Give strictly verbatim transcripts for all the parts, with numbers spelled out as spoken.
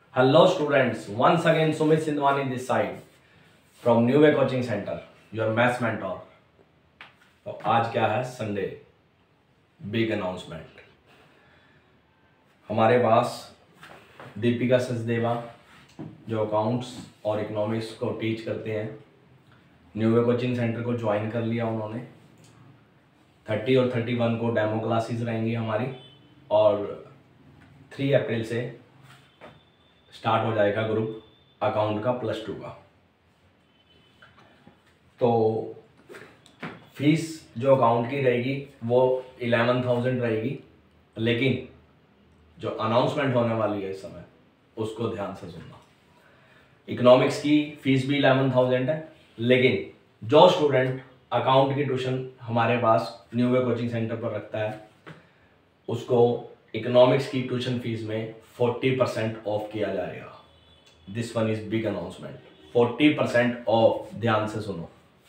Hello students, once again Sumit Sindwani this side from New Way Coaching Center, your maths mentor. तो आज क्या है? Sunday, big announcement. हमारे पास दीपिका सचदेवा जो अकाउंट्स और इकोनॉमिक्स को टीच करते हैं, न्यू वे कोचिंग सेंटर को ज्वाइन कर लिया उन्होंने। थर्टी और थर्टी वन को डेमो क्लासेस रहेंगी हमारी और थ्री अप्रैल से स्टार्ट हो जाएगा ग्रुप अकाउंट का प्लस टू का। तो फीस जो अकाउंट की रहेगी वो इलेवन थाउजेंड रहेगी, लेकिन जो अनाउंसमेंट होने वाली है इस समय उसको ध्यान से सुनना। इकोनॉमिक्स की फीस भी इलेवन थाउजेंड है, लेकिन जो स्टूडेंट अकाउंट की ट्यूशन हमारे पास न्यू वे कोचिंग सेंटर पर रखता है उसको इकोनॉमिक्स की ट्यूशन फीस में फोर्टी परसेंट ऑफ किया जाएगा। This one is big announcement, forty percent off. ध्यान से सुनो।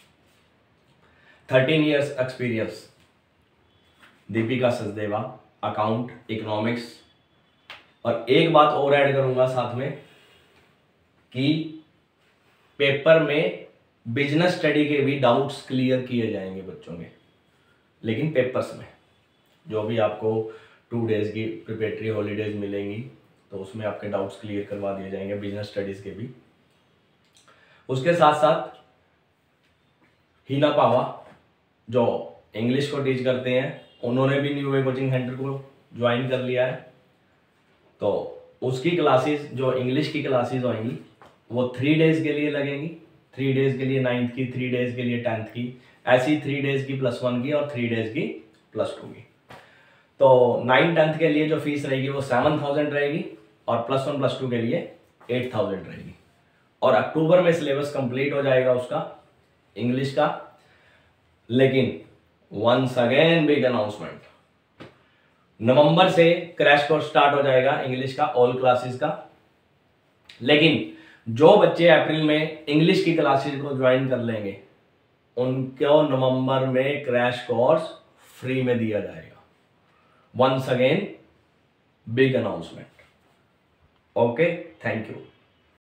Thirteen years experience, Deepika Sachdeva, account, economics. और एक बात और ऐड करूंगा साथ में कि पेपर में बिजनेस स्टडी के भी डाउट्स क्लियर किए जाएंगे बच्चों के, लेकिन पेपर्स में जो भी आपको टू डेज की प्रिपरेटरी हॉलीडेज मिलेंगी तो उसमें आपके डाउट्स क्लियर करवा दिए जाएंगे, बिजनेस स्टडीज के भी। उसके साथ साथ हीना पावा जो इंग्लिश को टीच करते हैं उन्होंने भी न्यू वे कोचिंग सेंटर को ज्वाइन कर लिया है। तो उसकी क्लासेस जो इंग्लिश की क्लासेस होंगी वो थ्री डेज के लिए लगेंगी, थ्री डेज के लिए नाइन्थ की, थ्री डेज के लिए टेंथ की, ऐसी थ्री डेज की प्लस वन की और थ्री डेज की प्लस टू की। तो नाइन टेंथ के लिए जो फीस रहेगी वो सेवन थाउजेंड रहेगी और प्लस वन प्लस टू के लिए एट थाउजेंड रहेगी। और अक्टूबर में सिलेबस कंप्लीट हो जाएगा उसका इंग्लिश का। लेकिन once again big announcement, November से क्रैश कोर्स स्टार्ट हो जाएगा इंग्लिश का, ऑल क्लासेस का। लेकिन जो बच्चे अप्रैल में इंग्लिश की क्लासेस को ज्वाइन कर लेंगे उनको नवंबर में क्रैश कोर्स फ्री में दिया जाएगा। Once again, big announcement. Okay, thank you.